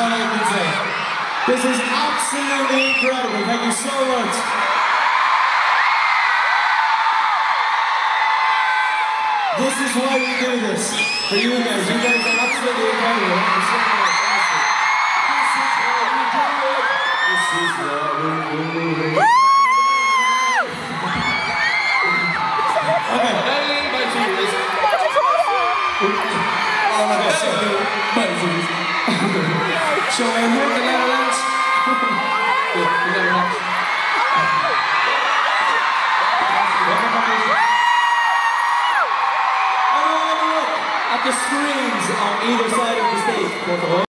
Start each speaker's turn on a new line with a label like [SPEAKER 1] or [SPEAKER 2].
[SPEAKER 1] all I can say. This is absolutely incredible. Thank you so much. This is why we do this. For you guys. You guys are absolutely incredible. Thank you so much. This is what we do. Okay. So we're here in the Netherlands. At the screens on either side of the stage.